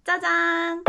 짜잔!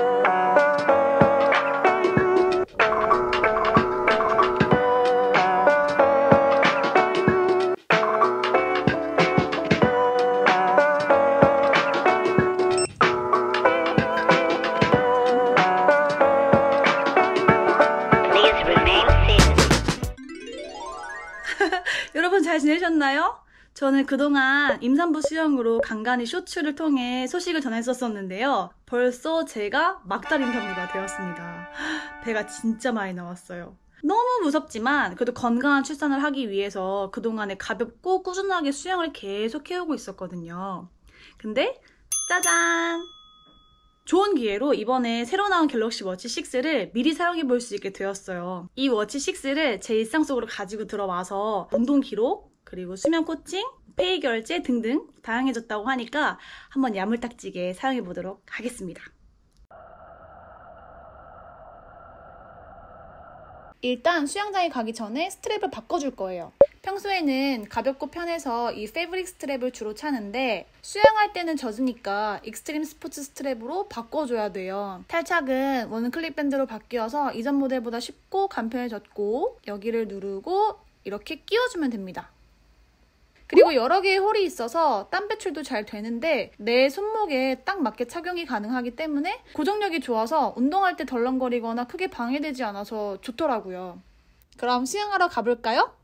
여러분 잘 지내셨나요? 저는 그동안 임산부 수영으로 간간히 쇼츠를 통해 소식을 전했었는데요. 벌써 제가 막달 임산부가 되었습니다. 배가 진짜 많이 나왔어요. 너무 무섭지만 그래도 건강한 출산을 하기 위해서 그동안에 가볍고 꾸준하게 수영을 계속 해오고 있었거든요. 근데 짜잔! 좋은 기회로 이번에 새로 나온 갤럭시 워치 6를 미리 사용해 볼 수 있게 되었어요. 이 워치 6를 제 일상 속으로 가지고 들어와서 운동 기록, 그리고 수면 코칭, 페이 결제 등등 다양해졌다고 하니까 한번 야물딱지게 사용해 보도록 하겠습니다. 일단 수영장에 가기 전에 스트랩을 바꿔줄 거예요. 평소에는 가볍고 편해서 이 패브릭 스트랩을 주로 차는데 수영할 때는 젖으니까 익스트림 스포츠 스트랩으로 바꿔줘야 돼요. 탈착은 원클릭 밴드로 바뀌어서 이전 모델보다 쉽고 간편해졌고 여기를 누르고 이렇게 끼워주면 됩니다. 그리고 여러 개의 홀이 있어서 땀 배출도 잘 되는데 내 손목에 딱 맞게 착용이 가능하기 때문에 고정력이 좋아서 운동할 때 덜렁거리거나 크게 방해되지 않아서 좋더라고요. 그럼 수영하러 가볼까요?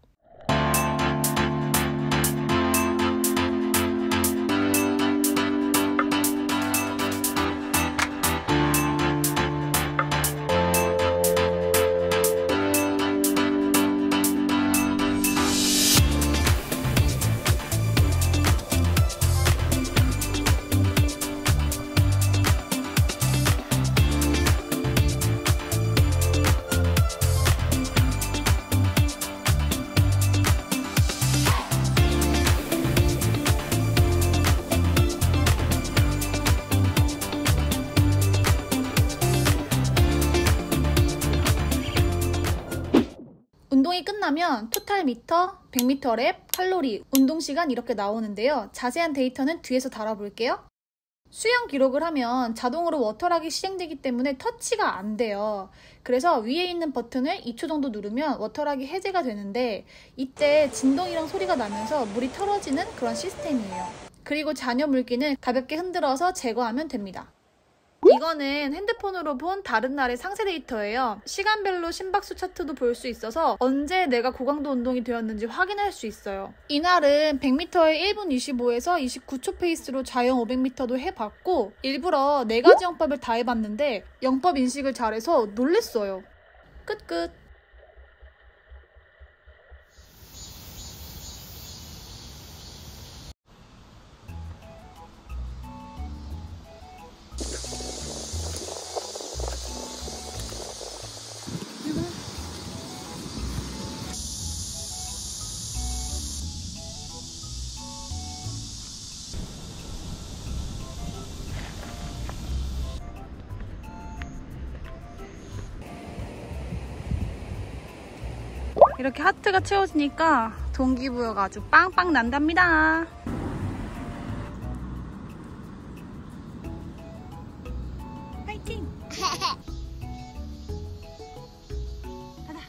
운동이 끝나면 토탈 미터, 100m 랩, 칼로리, 운동시간 이렇게 나오는데요. 자세한 데이터는 뒤에서 달아볼게요. 수영 기록을 하면 자동으로 워터락이 실행되기 때문에 터치가 안 돼요. 그래서 위에 있는 버튼을 2초 정도 누르면 워터락이 해제가 되는데 이때 진동이랑 소리가 나면서 물이 털어지는 그런 시스템이에요. 그리고 잔여 물기는 가볍게 흔들어서 제거하면 됩니다. 이거는 핸드폰으로 본 다른 날의 상세 데이터예요. 시간별로 심박수 차트도 볼 수 있어서 언제 내가 고강도 운동이 되었는지 확인할 수 있어요. 이날은 100m에 1분 25에서 29초 페이스로 자영 500m도 해봤고 일부러 4가지 영법을 다 해봤는데 영법 인식을 잘해서 놀랬어요. 끝. 이렇게 하트가 채워지니까 동기부여가 아주 빵빵 난답니다. 파이팅! 가자.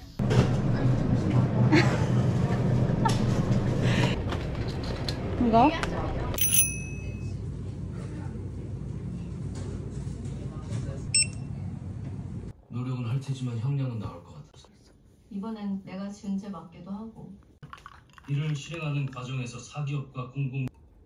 이거? 노력은 할 테지만 형량은 나올 것 같아서. 이번엔 내가 지은 죄 맞기도 하고. 이를 실행하는 과정에서 사기업과 공공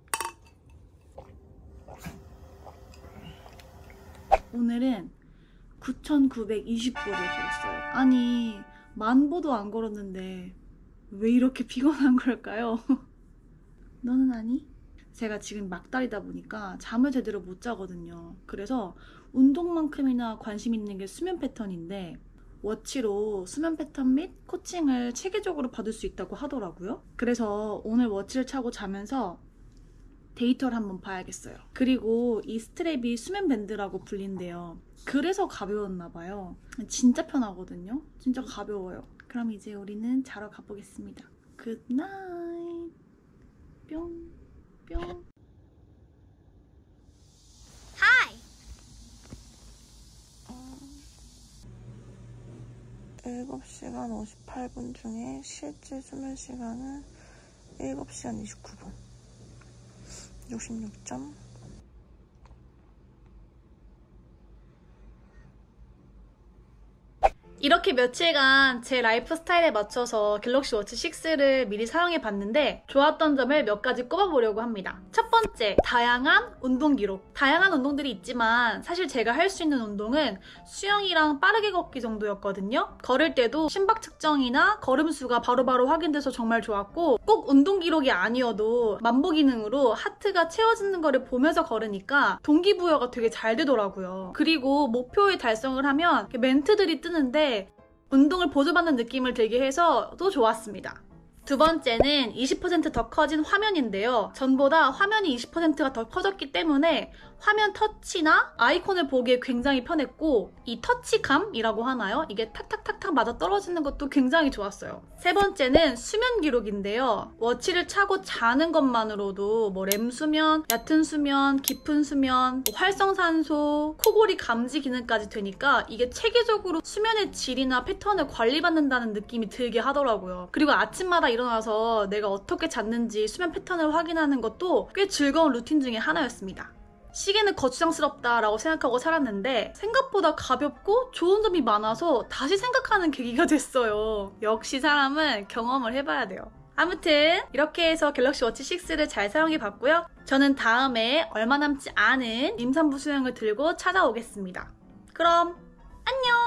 오늘은 9,920보를 걸었어요. 아니 10,000보도 안 걸었는데 왜 이렇게 피곤한 걸까요? 너는 아니? 제가 지금 막달이다 보니까 잠을 제대로 못 자거든요. 그래서 운동만큼이나 관심 있는 게 수면 패턴인데 워치로 수면 패턴 및 코칭을 체계적으로 받을 수 있다고 하더라고요. 그래서 오늘 워치를 차고 자면서 데이터를 한번 봐야겠어요. 그리고 이 스트랩이 수면 밴드라고 불린대요. 그래서 가벼웠나 봐요. 진짜 편하거든요. 진짜 가벼워요. 그럼 이제 우리는 자러 가보겠습니다. 굿나잇. 뿅 뿅. Hi. 7시간 58분 중에 실제 수면 시간은 7시간 29분. 66점. 이렇게 며칠간 제 라이프 스타일에 맞춰서 갤럭시 워치 6를 미리 사용해 봤는데 좋았던 점을 몇 가지 꼽아보려고 합니다. 첫 번째, 다양한 운동 기록. 다양한 운동들이 있지만 사실 제가 할 수 있는 운동은 수영이랑 빠르게 걷기 정도였거든요. 걸을 때도 심박 측정이나 걸음수가 바로바로 확인돼서 정말 좋았고, 꼭 운동 기록이 아니어도 만보 기능으로 하트가 채워지는 거를 보면서 걸으니까 동기부여가 되게 잘 되더라고요. 그리고 목표의 달성을 하면 멘트들이 뜨는데 운동을 보조받는 느낌을 들게 해서 또 좋았습니다. 두 번째는 20% 더 커진 화면인데요. 전보다 화면이 20%가 더 커졌기 때문에 화면 터치나 아이콘을 보기에 굉장히 편했고, 이 터치감이라고 하나요? 이게 탁탁탁탁 맞아 떨어지는 것도 굉장히 좋았어요. 세 번째는 수면 기록인데요. 워치를 차고 자는 것만으로도 뭐 렘수면, 얕은 수면, 깊은 수면, 활성산소, 코골이 감지 기능까지 되니까 이게 체계적으로 수면의 질이나 패턴을 관리받는다는 느낌이 들게 하더라고요. 그리고 아침마다 일어나서 내가 어떻게 잤는지 수면 패턴을 확인하는 것도 꽤 즐거운 루틴 중에 하나였습니다. 시계는 거추장스럽다라고 생각하고 살았는데 생각보다 가볍고 좋은 점이 많아서 다시 생각하는 계기가 됐어요. 역시 사람은 경험을 해봐야 돼요. 아무튼 이렇게 해서 갤럭시 워치 6를 잘 사용해봤고요. 저는 다음에 얼마 남지 않은 임산부 수영을 들고 찾아오겠습니다. 그럼 안녕!